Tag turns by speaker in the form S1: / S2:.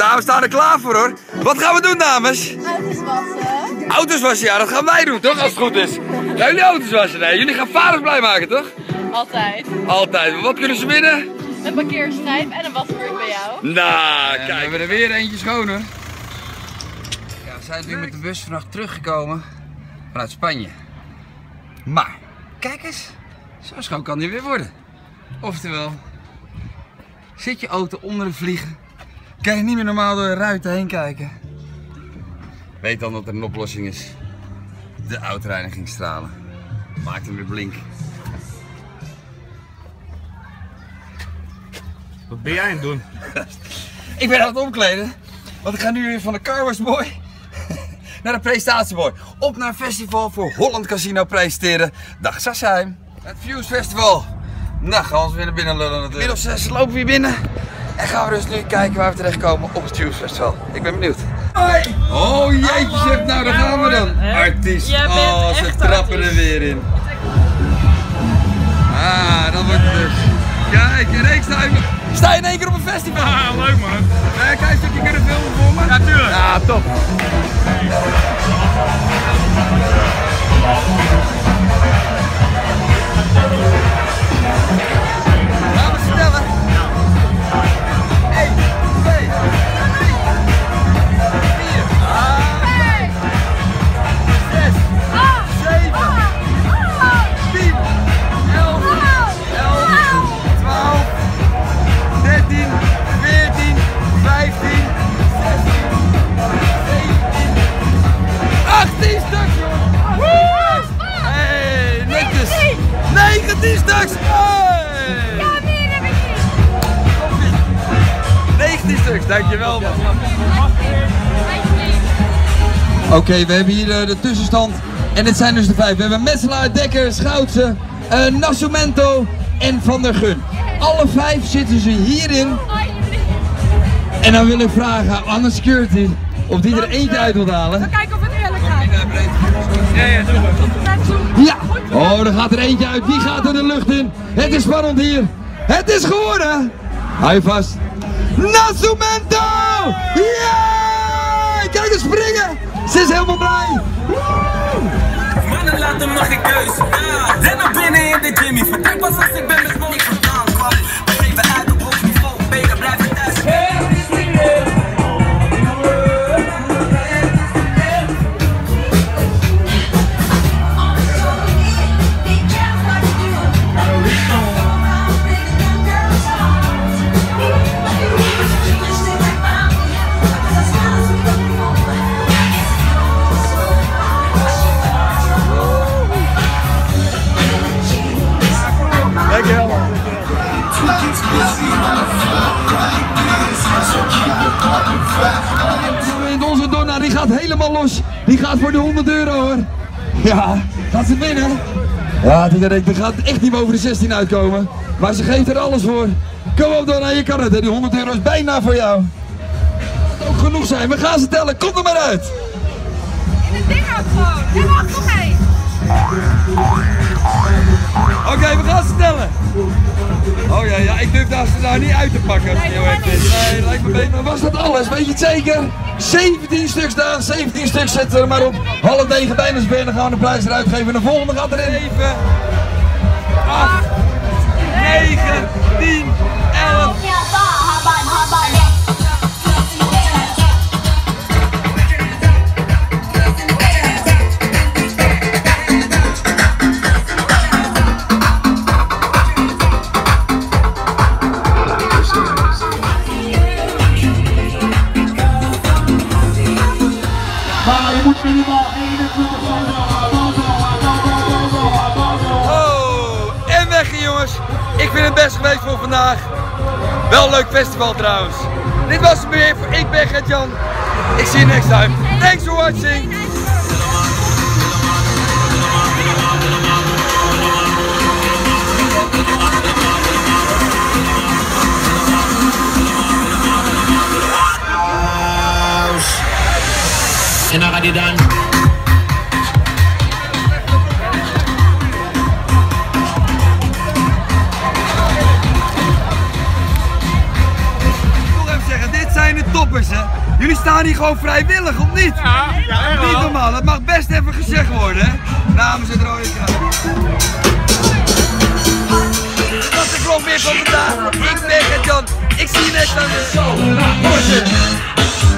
S1: Dames staan er klaar voor hoor. Wat gaan we doen, dames?
S2: Auto's wassen.
S1: Auto's wassen, ja, dat gaan wij doen toch, als het goed is. Gaan jullie auto's wassen? Nee, jullie gaan vaders blij maken toch?
S2: Altijd.
S1: Altijd. Wat kunnen ze winnen?
S2: Een parkeerstrijp en een wasbeurt bij jou.
S1: Nou, kijk. We hebben er weer eentje schoon hoor. Ja, we zijn natuurlijk met de bus vannacht teruggekomen vanuit Spanje. Maar, kijk eens, zo schoon kan die weer worden. Oftewel, zit je auto onder de vliegen, kan je niet meer normaal door de ruiten heen kijken. Weet dan dat er een oplossing is. De autoreinigingsstralen. Maakt hem weer blink.
S3: Wat ben jij aan het doen?
S1: Ik ben aan het omkleden, want ik ga nu weer van de Car Wash Boy naar de Presentatieboy. Op naar een festival voor Holland Casino presenteren. Dag Sassheim. Het Views Festival. Nou, gaan we ons weer naar binnen lullen natuurlijk. Middels 6 lopen we weer binnen. En gaan we dus nu kijken waar we terechtkomen op het Views Festival. Ik ben benieuwd. Hoi! Oh jeetje, nou daar gaan we dan. Artiest. Oh, ze trappen er weer in. Ah, dat wordt het dus. Kijk, en ik sta je in één keer op een festival.
S3: Ah, leuk man.
S1: Kijk, een stukje kunnen filmen voor me?
S3: Ja, tuurlijk.
S1: Ja, top. Gaan we stellen? 1, 2, 3, 4, 5, 6, 7, 10, 11, 12, 13, 14, 15, 16, 17, 18 stuks, joh! Woe! Hey, netjes! 19 stuks! Hey!
S2: Ja, meer heb ik niet.
S1: 19 stuks, dankjewel man.
S2: Alsjeblieft.
S1: Oké, we hebben hier de tussenstand. En dit zijn dus de 5. We hebben Metselaar, Dekker, Schoutse, Nascimento en Van der Gun. Alle 5 zitten ze hierin. En dan wil ik vragen aan de security of die er eentje uit wil halen.
S2: We kijken of het eerlijk gaat.
S3: Ja, doe maar.
S1: Ja! Oh, er gaat er eentje uit. Wie gaat er de lucht in? Het is spannend hier. Het is geworden! Hou je vast. Nascimento! Ja! Kijk eens springen! Ze is helemaal blij!
S4: Mannen laten mag ik keus. Ren naar binnen in de Jimmy. Vertrek pas als ik ben met money vandaan kwam. We geven uit op hoog niveau. Beter blijven thuis.
S1: Onze Donna die gaat helemaal los. Die gaat voor de 100 euro hoor. Ja, gaat ze winnen? Ja, die gaat echt niet boven de 16 uitkomen. Maar ze geeft er alles voor. Kom op Donna, je kan het. Die 100 euro is bijna voor jou. Het ook genoeg zijn. We gaan ze tellen. Kom er maar uit.
S2: In het ding ook gewoon. En wacht nog één.
S1: Oké, we gaan ze tellen. Oh ja, ik durf daar ze nou niet uit te pakken als het heel erg is. Nee, lijkt me beter. Maar was dat alles? Weet je het zeker? 17 stuks daar, 17 stuks zetten we er maar op. Half 9 bijna ben, dan gaan we de prijs eruit geven. En de volgende gaat erin. 7, 8, 9, 10, 11.
S5: Maar je moet minimaal 21
S1: Oh, en weg hier jongens. Ik vind het best geweest voor vandaag. Wel een leuk festival trouwens. Dit was het weer voor Ik Ben Gert-Jan. Ik zie je next time. Thanks for watching.
S5: En dan gaat hij dan.
S1: Ik wil even zeggen, dit zijn de toppers. jongens hè. Jullie staan hier gewoon vrijwillig, of niet?
S3: Ja, echt
S1: Niet
S3: wel.
S1: normaal, het mag best even gezegd worden hè. Namens het Rode Kruis. Dat is de vlog weer van vandaag. Ik ben Gert-Jan. Ik zie je next time weer.